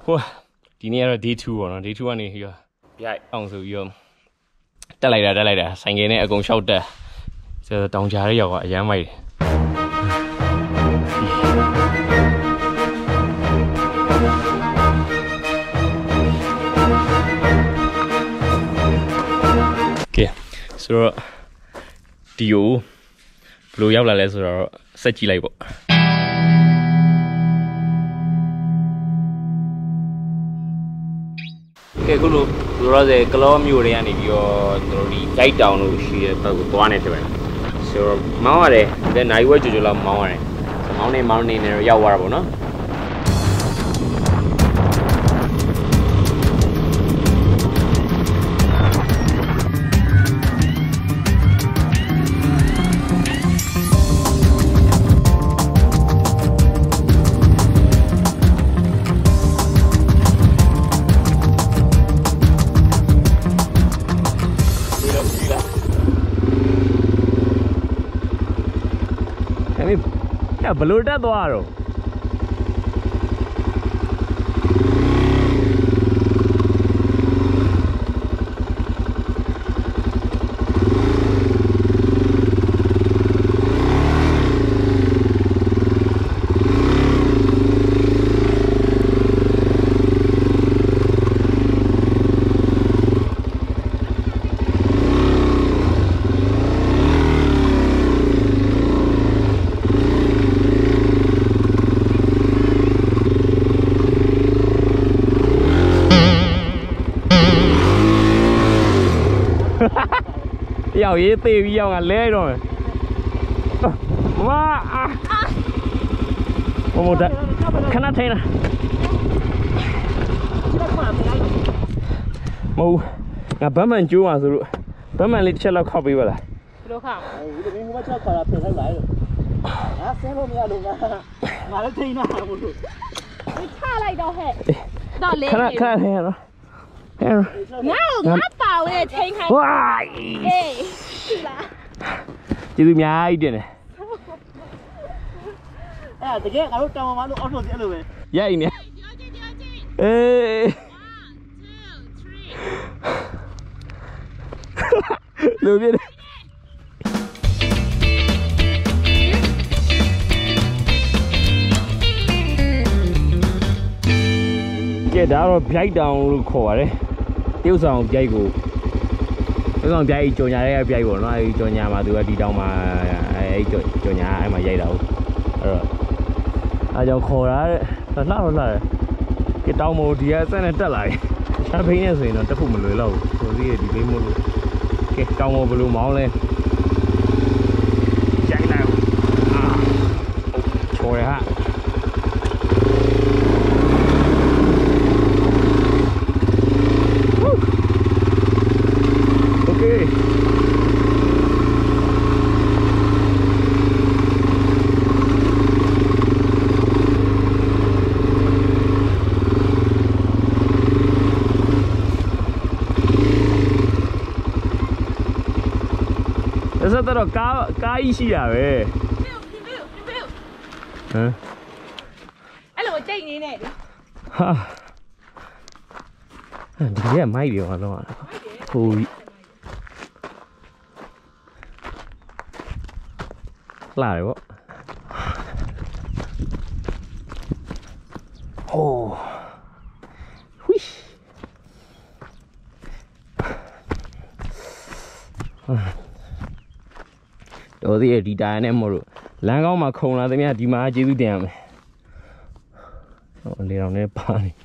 Wow, ini ada day 2 orang, day 2 ni ya. Biar langsung yo. Dah lah, sayang ni aku shout dah. So tong cari ya kok, jangan mai. Okay, so Dio, belum jauh lah so seji lagi kok. Okay, kalau saya kalau miuri ni yo terus guide down tu sih, tu tuan itu kan. So mau ada, then naik wajah jual mau ada. Mau ni ni ya war apa no? Ya belum ada doa. Yêu ý tìm yêu ngàn lê rồi. Wow. Một đấy. Khán thế này. Mù. Ngà bấm mình chú mà rồi. Bấm mình lịch chơi là khó bị vậy là. Đâu không? Mình không có cho là phải thay lại rồi. Á xem luôn nha đúng mà. Mà nó thi nào một chút. Cái kha lại đâu hết. Đó lên. Khán thế nó. Ngáp vào đây thanh hay. Wow. Ê. Chứ tôi nhai đi này. À, tự nhiên lúc trong mà lúc ốp luôn diễn rồi về. Vậy nè. Ê. 1, 2, 3. Lưu biết. Cái đó là chạy down luôn khó đấy. Tiêu xong chạy của. Tiêu xong chạy cho nhà đấy chạy của nó cho nhà mà tôi đi đâu mà ấy cho nhà ai mà dây đâu. Rồi. À giờ khó đấy. Thật là cái tàu mồ thì sẽ này trở lại. Sao thấy như vậy nó chắc cũng một lưỡi lâu. Rồi đi đi lấy một cái tàu mồ blue máu lên. Chạy nào. Trời ha. Sao tao đó cá ý xí à vậy? Hả? Anh là một chạy như này. Ha. Thế là may điều mà nó. Ôi. Lại quá. Ồ. Hui. Đồ gì đi đài này mà rồi. Láng cao mà không là thế này đi mà chỉ được tiền này. Đi đâu này ba này.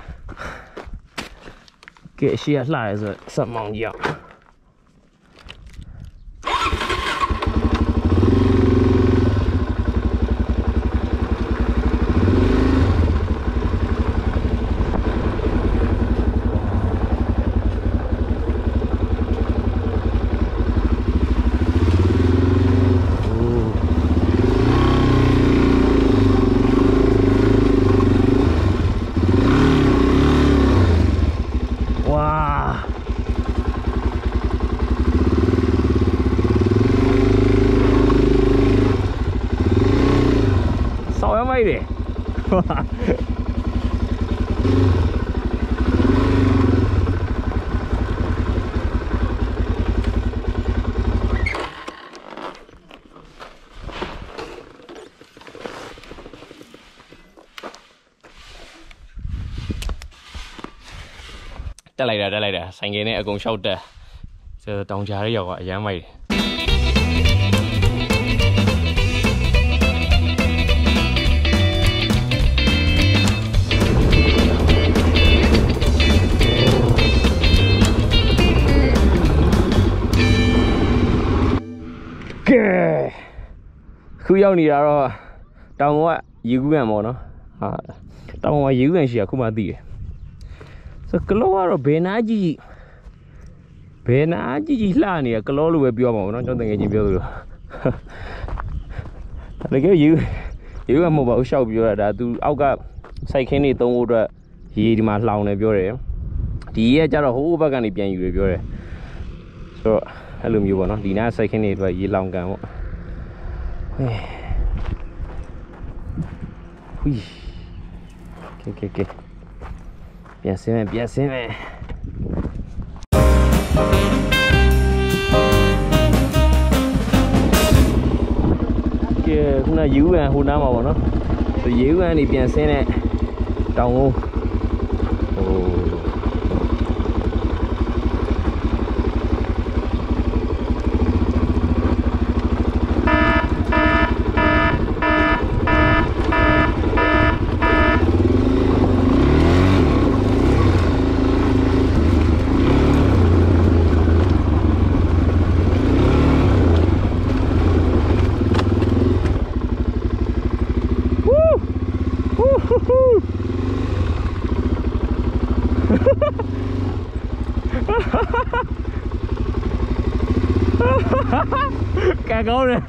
Cái xe lại rồi sao mong gì ạ? တက်လိုက်တာဆိုင်ကင်းနဲ့အကုန်ရှောက်တက်ဆိုတော့တောင်ကြားလေးရောက်အရမ်းမိုက်ကဲခုရောက်နေတာတော့တောင်ကရေကူးကန်ပေါ့နော်ဟာတောင်ကရေကူးကန်ရှိရခုမှသိတယ်ဆိုကလောကတော့ဘယ်နာကြီးလှနေရကလောလိုပဲပြောပါဦးနော်ကျွန်တော်တကယ်ချင်းပြောသလိုတကယ်ရေကမဟုတ်ပါဘူးရှောက်ပြောတာဒါသူအောက်ကစိုက်ခင်းတွေသုံးဖို့အတွက်ရေဒီမှာလှောင်နေပြောတယ်ဒီရဲ့ကျတော့ဟိုးဘက်ကနေပြန်ယူရပြောတယ်ဆိုတော့အဲ့လိုမျိုးပေါ့နော်ဒီနားစိုက်ခင်းတွေအတွက်ရေလောင်ကန်ပေါ့ဟွီကဲပြန်စင်းမယ်ကဲခုနရေဦးကန်ဟိုနားမှာပေါ့နော်ဆိုရေဦးကန်နေပြန်စင်းတဲ့တောင်ကိုကဲကောင်းတယ်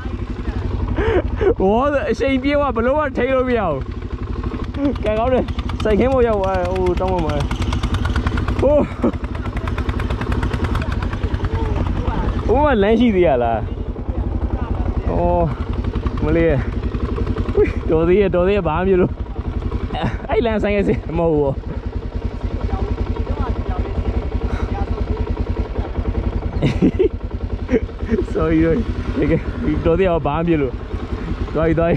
ဟောအချိန်ပြေးသွားဘလို့ထိလို့မရဘူးကဲကောင်းတယ်စိုက်ခင်းမို့ရောက်သွားဟိုတောင်းမှမှာဟိုမလမ်းရှိသေးရလားဩမလေးတော်သေးရဘာမှမလို့အဲ့လမ်းဆိုင်ရစီမဟုတ်ဘူးsorry တော်သေးဘာမှမလို့သွားမ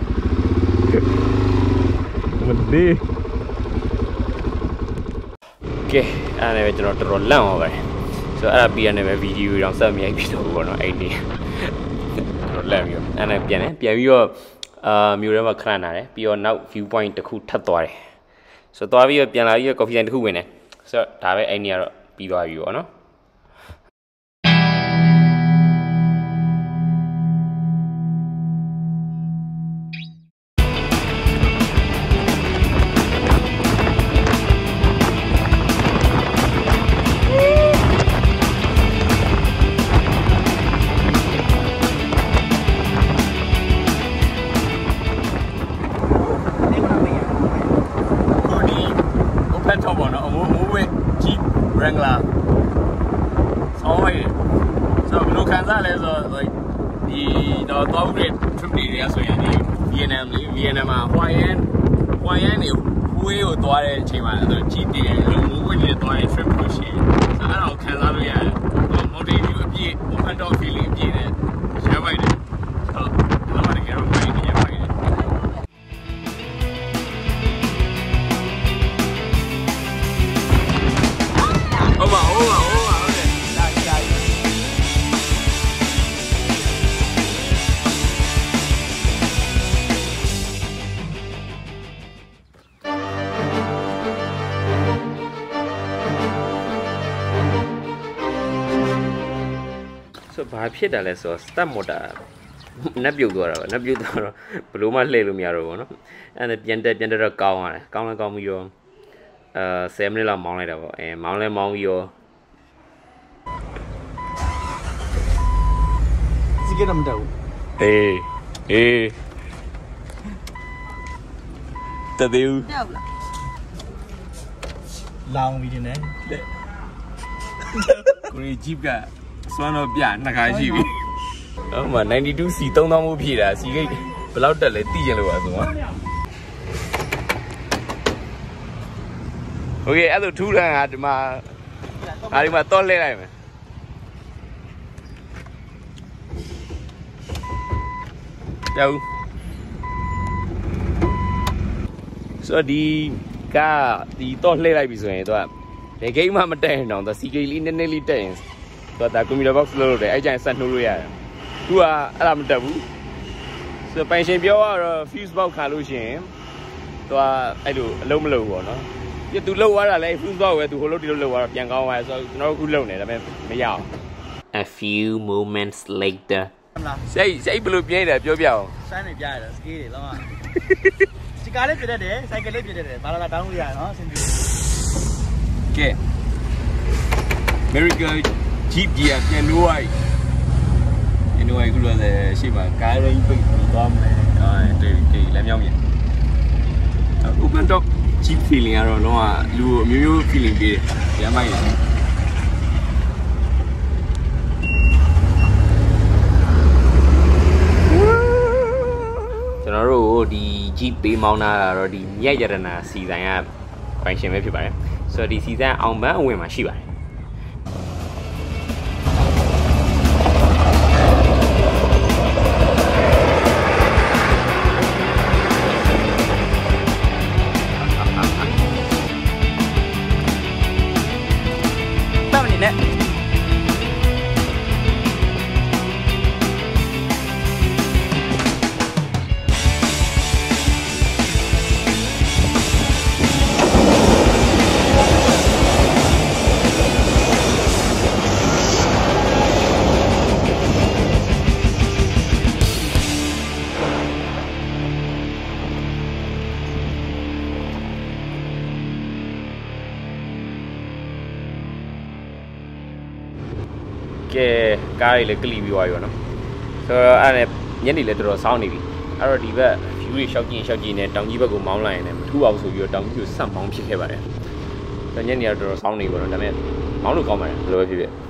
လေးကဲအဲ့ဒါနဲ့ကျွန်တော်တော်လန့်သွားပါတယ်ဆိုတော့အဲ့ဒါပြီးရနေပဲဗီဒီယိုတောင်ဆက်မြိုက်ပြီးတော့ဘောနော်အဲ့ဒီတော်လန့်ပြီးတော့အဲ့ဒါပြန်ပြီးတော့မြို့ထဲမှာခဏနာတယ်ပြီးတော့နောက် view point တစ်ခုထပ်သွားတယ်ဆိုတော့သွားပြီးတော့ပြန်လာပြီးတော့ coffee time တစ်ခုဝင်တယ်ဆိုတော့ဒါပဲအဲ့ဒီကတော့ပြီးသွားပြီပေါ့နော်VNM မှာ YN နေဝေးကိုသွားတဲ့အချိန်မှာအဲ့ကြီးတည်တယ်အဲ့လိုမိုးဝင်းနေသွားတဲ့ trip လို့ရှိရင်အဲ့ဒါကိုခံစားလို့ရတယ်။ mountain view အပြည့် open top feeling အပြည့်နဲ့ရမ်းပိုက်တယ်။ဟုတ်တော့တကယ်တော့မိုင်းနေရပိုက်တယ်။ဟုတ်ပါဟုတ်တယ်ဒါကြာပြီဘာဖြစ်တယ်လဲဆိုတော့ start motor နက်ပြုတ်သွားတာပဲနက်ပြုတ်သွားတော့ဘလို့မှလှည့်လို့မရတော့ဘူးเนาะအဲ့ဒါပြန်တက်တော့ကောင်းရတယ်ကောင်းပြီးတော့10မိနစ်လောက်မောင်းလိုက်တာပေါ့မောင်းပြီးတော့စီကနမတော့အေးတသေးဦးတော့လားလောင်ပြီးနေလက်ကိုရီဂျီပကစွမ်းတော့ပြနှစ်ခါရှိပြီ။ဟုတ်မှာ92 C 3000မို့ဖြည့်တာစီဂိတ်ဘယ်လောက်တက်လဲသိကြလို့ပါဆိုတော့ Okay,အဲ့ဒါထူးတယ်ငါဒီမှာတော့လဲလိုက်မယ်ကျောင်းဆိုဒီတော့လှည့်လိုက်ပြီဆိုရင်တော့ဘယ်ဂိမ်းမှမတက်ရင်တော့သူစီဂိတ်လေးနည်းနည်းလေးတက်ရင်သူကဒါကွန်ပျူတာ box လို့ရတယ်အဲ့ကျရင်ဆက်နှိုးလို့ရတယ်သူကအဲ့ဒါမတက်ဘူးဆိုပိုင်ရှင်ပြောတော့ fuse box ခါလို့ရှိရင်သူကအဲ့လိုအလုံးမလုံးဘူးပေါ့နော်ပြသူလှုပ်သွားတာလဲ fuse box ပဲသူဟိုလို့ဒီလိုလှုပ်သွားတော့ပြန်ကောင်းသွားဆိုတော့ကျွန်တော်တို့အခုလှုပ်နေဒါပေမဲ့မရအောင် A few moments later စိတ်ဘယ်လိုပြင်းနေတယ်ပြောပြအောင်စမ်းနေပြရတယ်စကေးတွေလောကစီကားလေးပြတဲ့တယ်ဆိုင်ကယ်လေးပြတဲ့တယ်ဘာလာတောင်းလို့ရနော်ဆင်ပြေကဲ America Jeep ကြီးပြန်လို့ရခုလိုလဲရှိမှာကားရင်းပိတ်ပြီးသွားမယ်တေးလည်းမြောင်းမြင် Open top Jeep feeling ကတော့တော့လူအမျိုးမျိုး feeling ပေးတယ်ရမ်းမိုက်တယ်ကျွန်တော်တို့ဒီ Jeep ပေးမောင်းတာတော့ဒီမြက်ရတနာစီဆိုင်ကပိုင်ရှင်ပဲဖြစ်ပါတယ်ဆိုတော့ဒီစီဆိုင်အောင်ပန်းအဝင်မှာရှိပါတယ်ကဲကားတွေလည်းကလီပြီးသွားပြီပေါ့နော်ဆိုတော့အဲ့ဒါညနေလည်းတော်တော်စောင်းနေပြီအဲ့တော့ဒီဘက် view တွေရှောက်ကြည့်နေတောင်ကြီးဘက်ကိုမောင်းလိုက်ရင်လည်းမထူအောင်ဆိုပြီးတော့တောင်ကြီးကိုဆက်မောင်းဖြစ်ခဲ့ပါတယ်ဆိုတော့ညနေကတော့တော်တော်စောင်းနေပြီပေါ့နော်ဒါပေမဲ့မောင်းလို့ကောင်းပါတယ်ဘယ်လိုပဲဖြစ်ဖြစ်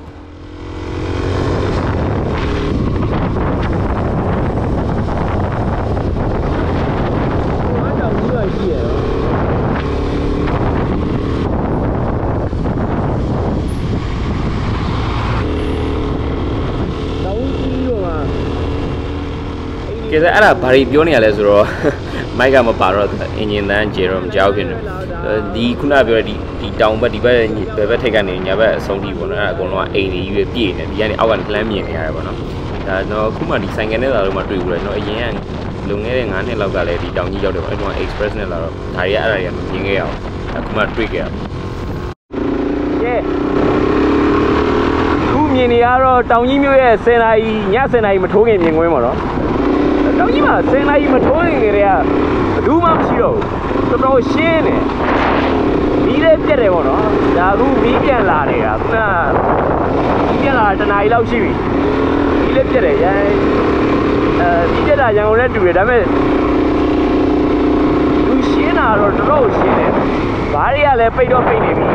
ကဲအဲ့ဒါဘာတွေပြောနေရလဲဆိုတော့မိုက်ကမပါတော့အင်ဂျင်တန်းကျေတော့မကြောက်ဖြစ်နေဒီခုနပြောတဲ့ဒီတောင်ဘက်ဒီဘက်ဘက်ထိပ်ကနေညာဘက်အဆုံးထိပေါ့နော်အဲ့ဒါအကုန်လုံးကအိမ်တွေကြီးပဲပြည့်နေဒီကနေအောက်ကနေလှမ်းမြင်နေရတယ်ပေါ့နော်ဒါတော့ခုမှဒီဆိုင်ကနဲ့လာတော့မှတွေ့ဘူးလေနော်အရင်ကလုံခဲ့တဲ့9နှစ်လောက်ကလည်းဒီတောင်ကြီးရောက်တယ်ပေါ့အဲ့တော့ express နဲ့လာတော့ဒါတွေကအဲ့ဒါတွေကမမြင်ခဲ့ရအောင်အခုမှတွေ့ခဲ့ရကဲခုမြင်နေရတော့တောင်ကြီးမြို့ရဲ့10နာရီည10နာရီမထိုးခင်မြင်ကွင်းပေါ့နော်တောင်ကြီးမှာ10နာရီမထိုးရင်ကလေးကဘယ်သူမှမရှိတော့ဘူးတော်တော်ရှင်းတယ်မီးလည်းပြတ်တယ်ပေါ့နော်ဒါအခုမီးပြန်လာနေတာခုနမီးပြန်လာတနာရီလောက်ရှိပြီမီးလည်းပြတ်တယ်မီးပြတ်တာရန်ကုန်နဲ့တူတယ်ဒါပေမဲ့လူရှင်းတာတော့တော်တော်ရှင်းတယ်ဘာတွေကလည်းပိတ်တော့ပိတ်နေပြီ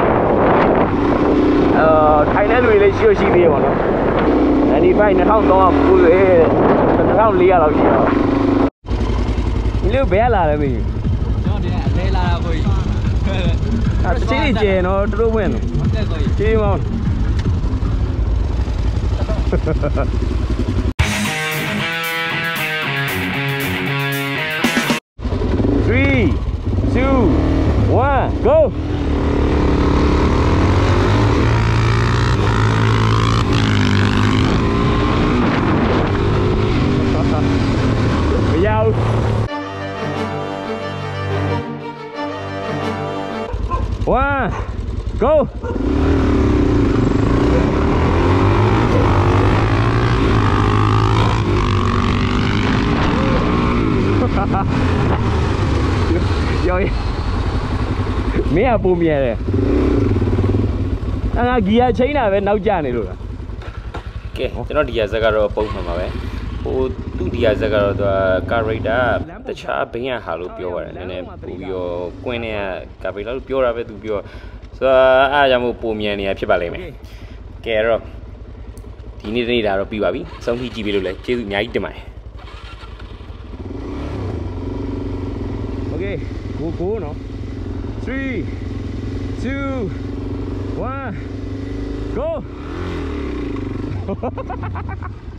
ထိုင်တဲ့လူတွေလည်းရှိသေးတယ်ပေါ့နော်95 2390 2400လောက်ရှိတော့ဒီလိုဘယ်လာလဲမင်းကျွန်တော်ဒီအလဲလာတာကိုကြီးတချင်းကြီးကျဲနော်တို့ဝင်ဟုတ်ကဲ့ကိုကြီးကြီးမောင်း3 2 1 go One, go! Rồi, mẹ bùm về này. Anh ghi cháy nào về nấu chả này rồi. Ok, cho nó đi ra cái rồi bông mà vậy. Ô, tu đi ra cái rồi cái rồi đã, tất cả bên nhà hà lô biểu vậy nên biểu quen này cái bên đó biểu ra về tu biểu. So, ai làm một bùm nhà này phải bảo lại mày. Ok rồi, thì này đây là rồi biểu bảo bí, xong thì chỉ biểu lại, chứ nhảy đi mày. Ok, go nó. 3, 2 1 go